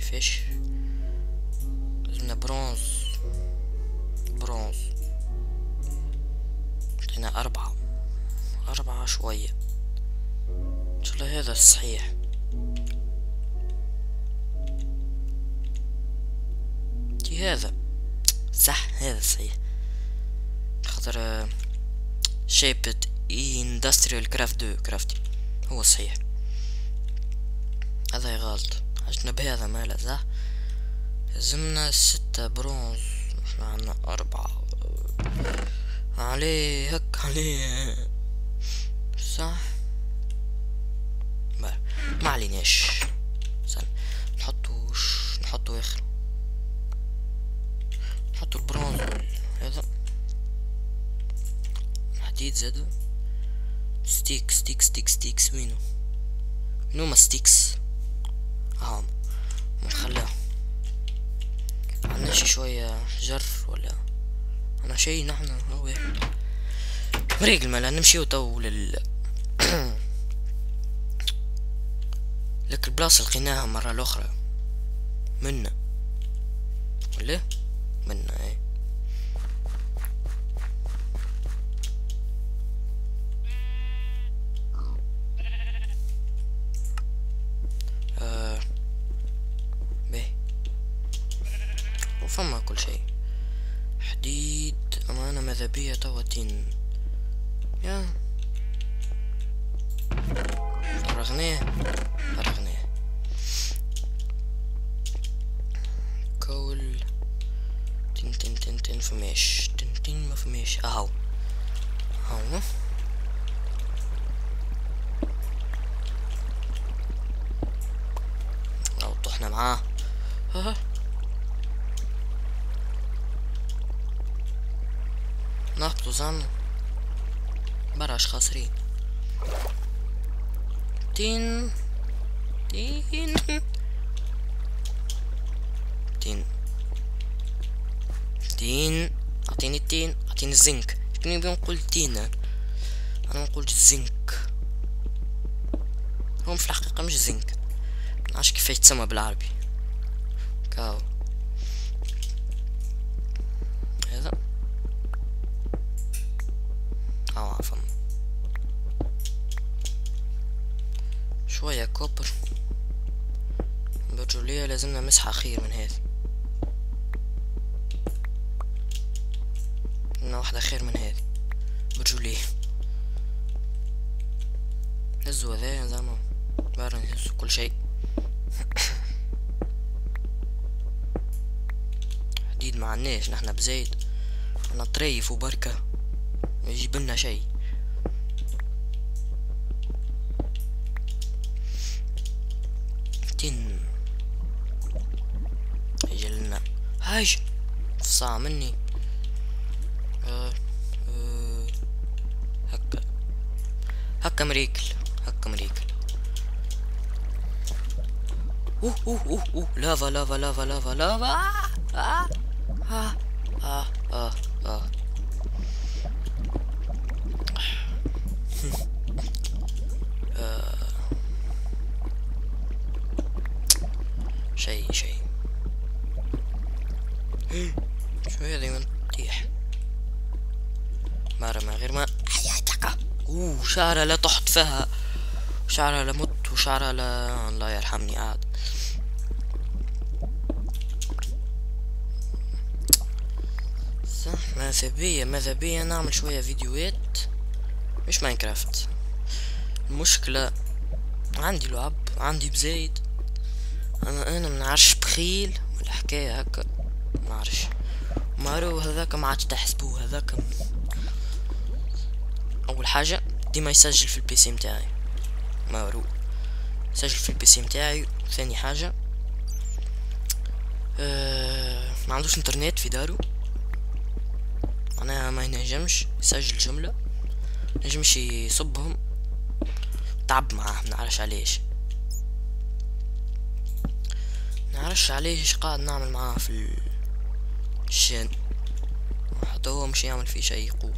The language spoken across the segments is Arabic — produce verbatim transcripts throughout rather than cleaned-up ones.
كيفاش لازمنا برونز برونز لقينا أربعة أربعة شوية إن شاء الله هذا الصحيح. كي هذا صح هذا صحيح خاطر شيبت اندستريال كرافت دو كرافتي هو صحيح. هذا غلط عشنا بهذا ماله صح. لازمنا ستة برونز احنا عنا أربعة عليه هك عليه صح. ما ما عليناش استنى نحطوش نحطو اخر نحطو البرونز هذا الحديد زادو ستيك ستيك ستيك ستيكس وينو وينو ما ستيكس اهم نخليها. عندنا شي شوية جر ولا انا شي نحن هو مريقل مالا نمشيو تو لل لك البلاصة لقيناها مرة الاخرى منا ولا منا ايه آه. به وفما كل شيء حديد أمانة مذهبية توا تين يا فرغناه فرغناه كول تن تن تن تن فماش تن تن ما فماش اهو اهو لو طحنا معاه ها نهبطو زعما براش خاسرين. تين تين تين تين اعطيني التين اعطيني الزنك. شكون يبي نقول تين انا نقول الزنك هم في الحقيقة مش زنك معرفش كيفاش يتسمى بالعربي كاو هذا او عفوا شوية كوبر برجولية لازمنا مسحة خير من هذه لنا واحدة خير من هذه برجولية. هزو هذايا زعما بارا نهزو كل شيء. حديد معناش نحنا بزايد انا طريف وبركة ما يجيبلنا شي. تن يجيلنا هاج فصاع مني آه آه هكا هكا مريكل هكا مريكل اوه اوه اوه اوه لافا لافا لافا لافا لافا آه آه آه آه آه شي شي شو هذي من تيح مرة ما غير ما حياتك. اوه شعرها لا تحط فيها شعرها لا مت وشعرها لا الله يرحمني عاد. صح ماذا بيا ماذا بيا نعمل شوية فيديوهات مش ماينكرافت. المشكلة عندي لعب عندي بزايد انا انا منعرفش بخيل والحكاية هكا منعرفش مارو هذاك ما عادش تحسبوه هذاك. اول حاجة ديما يسجل في البيسي متاعي مارو سجل في البيسي متاعي. ثاني حاجة أه ما عندوش انترنت في دارو معناها ما ينجمش يسجل جملة نجمش يصبهم تعب معاه منعرفش علاش منعرفش علاش قاعد نعمل معاه في الشان حتى هو مش يعمل فيه شي يقول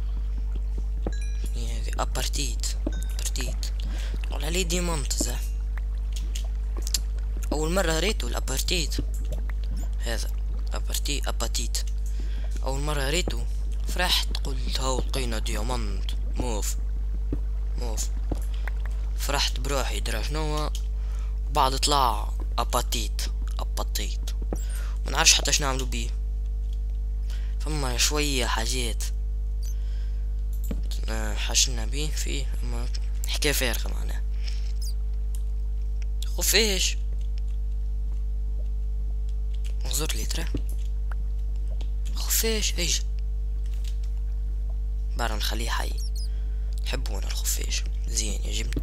هذي ابارتيت ابارتيت تقول عليه ديمونت زه اول مرة ريتو الابارتيت هذا ابارتي اباتيت اول مرة ريتو فرحت قلت هاو لقينا ديامونت موف موف فرحت بروحي درا شنو بعد طلع اباتيت اباتيت منعرفش حتى شنو نعملو بيه فما شوية حاجات حشنا بيه فيه اما حكاية فارغة معناها خفاش اغزر لي ترى خفاش ايش برا نخليه حي نحبو انا الخفاش زين يعجبني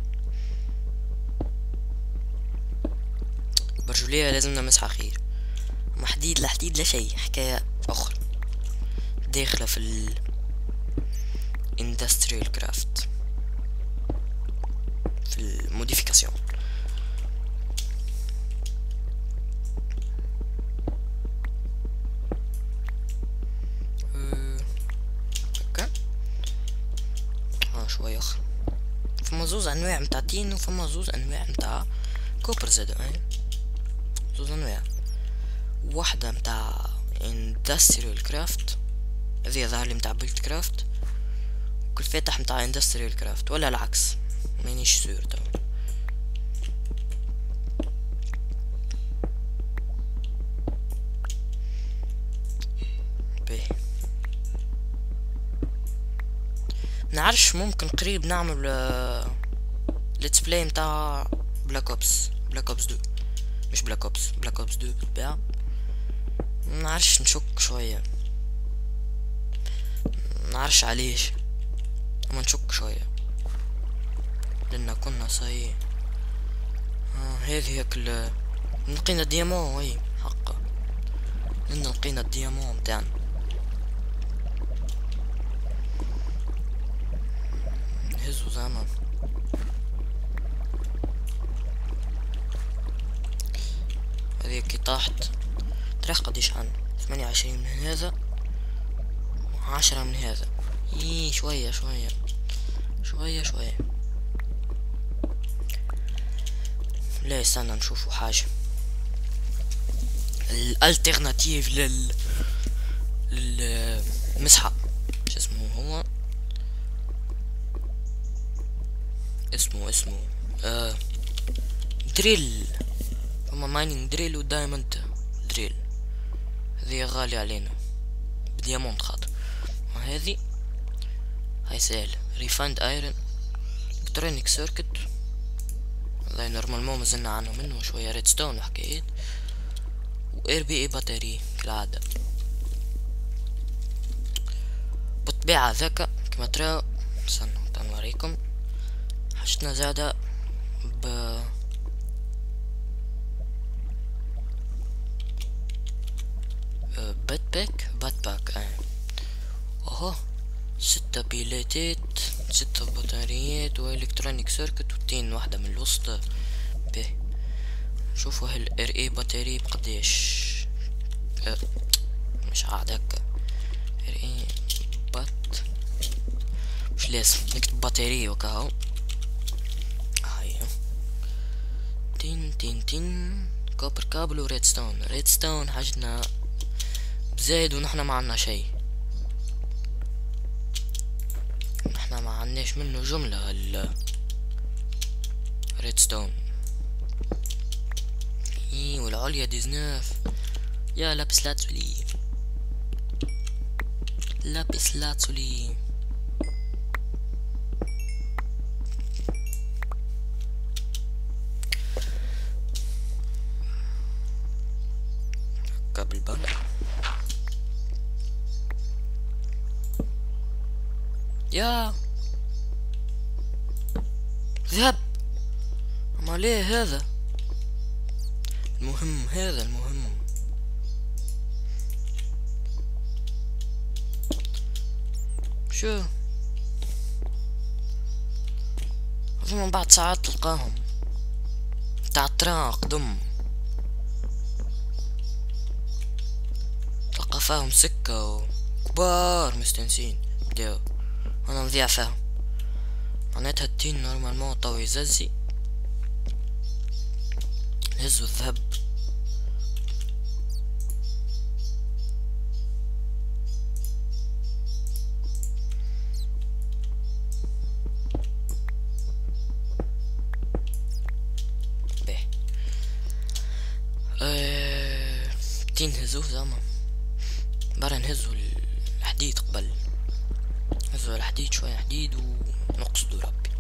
برجولية لازمنا مسحة خير ما حديد لا حديد لا شي حكاية اخرى داخلة في ال industrial craft في الموديفيكاسيون هكا ها شوية اخرى فما زوز انواع متاع تين وفما زوز انواع متاع كوبر زادو اي زوز انواع واحدة متاع industrial craft هذي ظهر لي متاع بيلد كرافت وكل فاتح متاع industrial craft ولا العكس مانيش سور تو بيه نعرفش ممكن قريب نعمل ليتس بلاي متاع بلاك اوبس بلاك اوبس دو مش بلاك اوبس بلاك اوبس دو بالطبيعة منعرفش نشك شوية منعرفش عليش اما نشك شوية لأن كنا صاي آه هذه هيك ال لقينا الديامون وي حقا لأن لقينا الديامون متاعنا هزو زعما هذه كي طاحت ترى قديش عن ثمانية وعشرين من هذا وعشرة من هذا ايه شوية شوية شوية شوية لا استنى نشوفو حاجة الالترناتيف لل للمسحة شو اسمه هو اسمه اسمه آه دريل هما مايننج دريل ودايموند دريل هذه غالية علينا بديامونت خاطر وهذه هاي سهل ريفاند ايرون الكترونيك سيركت والله نورمالمون مازلنا عنه منه شوية ريدستون وحكايات واير بي اي باتري كالعادة بالطبيعة ذاك كما تراو استنوا تنوريكم حاجتنا زادة ب بات باك بات باك اه اهو ستة بيلاتات ستة بطاريات والكترونيك سيركت وتين واحدة من الوسط به نشوفوا هال ار اي بطاري بقديش اه مش قاعد هكا ار اي بات مش لازم نكتب بطارية وكاهو هاي تين تين تين كوبر كابل وريدستون ريدستون حاجتنا بزايد ونحنا ما عنا شي نحنا ما عناش منه جملة هال ريدستون ايه والعليا ديزناف يا لابس لاتسولي لابس لاتسولي قبل بقى يا ذهب ما ليه هذا المهم هذا المهم شو من بعد ساعات تلقاهم تاع التران قدم تلقى فيهم سكة وكبار مستنسين بداو انا نضيع فيهم معناتها التين نورمالمون طوي يززي نهزو الذهب. باهي أه... تين نهزوه زعما برا نهزو الحديد قبل. نهزو الحديد شوية حديد ونقصدو ربي.